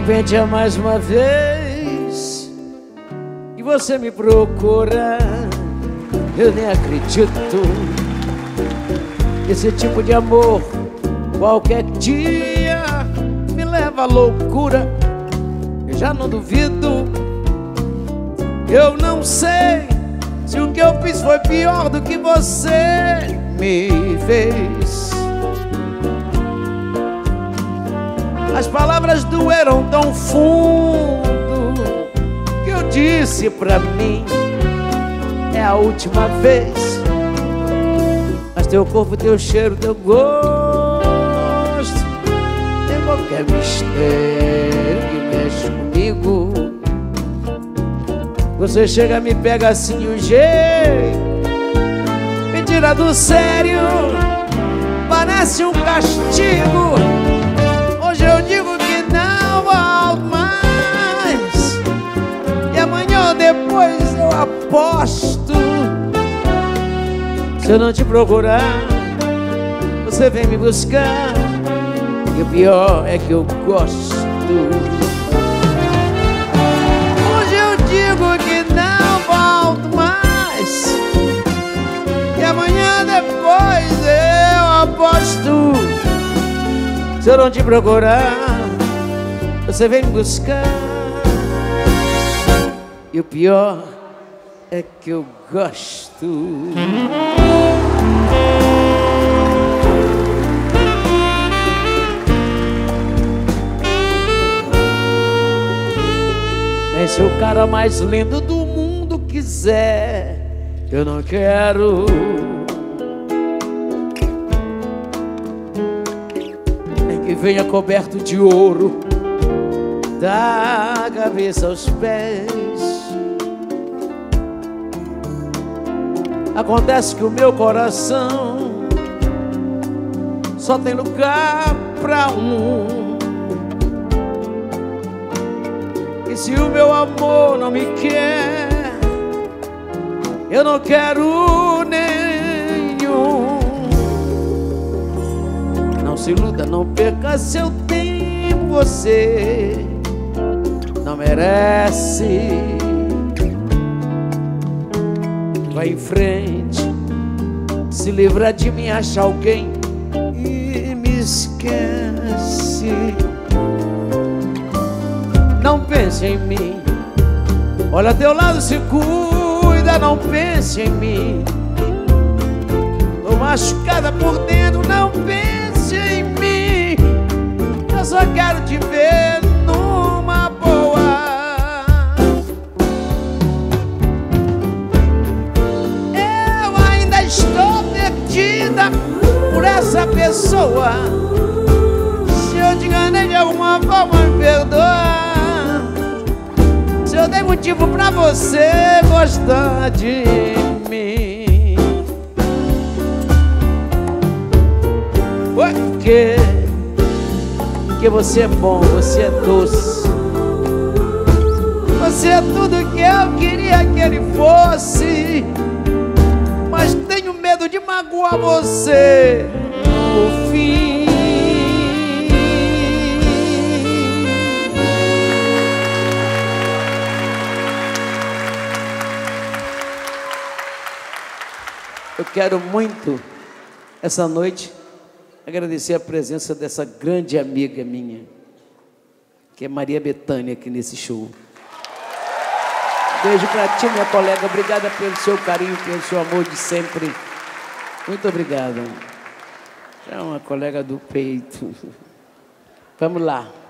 repente é mais uma vez que você me procura. Eu nem acredito. Esse tipo de amor qualquer dia me leva à loucura. Eu já não duvido. Eu não sei se o que eu fiz foi pior do que você me fez. As palavras doeram tão fundo que eu disse pra mim: é a última vez. Mas teu corpo, teu cheiro, teu gosto, tem qualquer mistério que mexe comigo. Você chega, me pega assim um jeito, me tira do sério, parece um castigo. Hoje eu digo que não volto mais, e amanhã ou depois eu aposto. Se eu não te procurar, você vem me buscar, e o pior é que eu gosto. Hoje eu digo que não volto mais, e amanhã depois eu aposto. Se eu não te procurar, você vem me buscar, e o pior é que eu gosto. Nem se o cara mais lindo do mundo quiser, eu não quero. Nem que venha coberto de ouro, da cabeça aos pés. Acontece que o meu coração só tem lugar pra um. E se o meu amor não me quer, eu não quero nenhum. Não se iluda, não perca seu tempo, você não merece. Vai em frente, se livra de mim, acha alguém e me esquece. Não pense em mim, olha teu lado, se cuida, não pense em mim. Tô machucada por dentro, não pense em mim. Eu só quero te ver numa boa. Estou perdida por essa pessoa. Se eu te enganei de alguma forma, me perdoa. Se eu dei motivo pra você gostar de mim. Porque você é bom, você é doce, você é tudo que eu queria que ele fosse. Mas tenho medo de magoar você no fim. Eu quero muito, essa noite, agradecer a presença dessa grande amiga minha, que é Maria Bethânia, aqui nesse show. Beijo pra ti, minha colega. Obrigada pelo seu carinho, pelo seu amor de sempre. Muito obrigado. É uma colega do peito. Vamos lá.